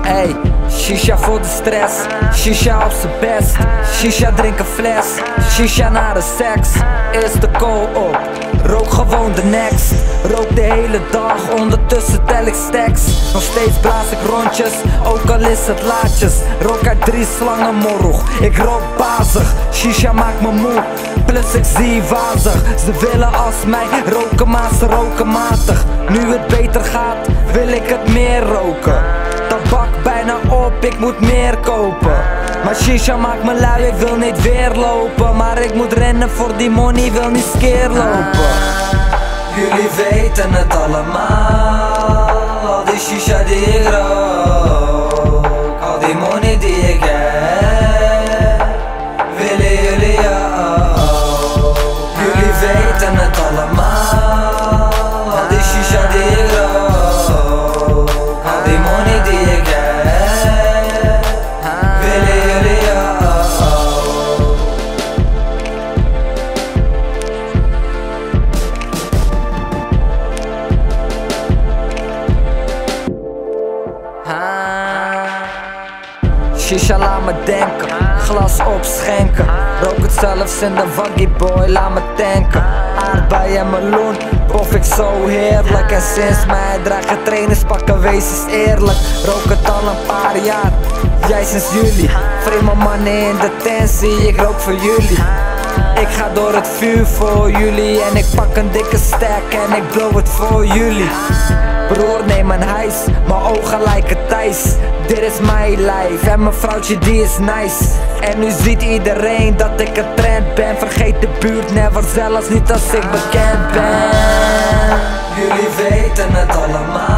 Ey, shisha voor de stress, shisha op z'n best. Shisha drinken fles, shisha na de seks. Eerst de kool op, rook gewoon de next. Rook de hele dag, ondertussen tel ik stacks. Nog steeds blaas ik rondjes, ook al is het laatjes. Rook uit 3 slangen morroeg, ik rook bazig. Shisha maakt me moe, plus ik zie wazig. Ze willen als mij roken, maar ze roken matig. Nu het beter gaat, wil ik het meer roken. Tabak bijna op, ik moet meer kopen. Maar shisha maakt me lui, ik wil niet weer lopen. Maar ik moet rennen voor die money, wil niet skeer lopen. Jullie weten het allemaal, al die shisha die ik rook, al die money die ik heb, willen jullie ook. Jullie weten het allemaal, al die shisha die ik rook, al die money die ik heb, willen jullie ook. Shisha laat me denken, glas opschenken. Rook het zelfs in de waggie boy, laat me tanken. Aardbei en meloen, pof ik zo heerlijk. En sinds mij dragen trainerspakken, wees eens eerlijk. Rook het al een paar jaar, jij sinds juli. Vreemde mannen in de tent, zie ik rook voor jullie. Ik ga door het vuur voor jullie en ik pak een dikke stack en ik blow het voor jullie. Broer, neem een hijs, mijn ogen lijken Thijs. Dit is mijn lijf en mijn vrouwtje die is nice. En nu ziet iedereen dat ik een trend ben. Vergeet de buurt never, zelfs niet als ik bekend ben. Jullie weten het allemaal.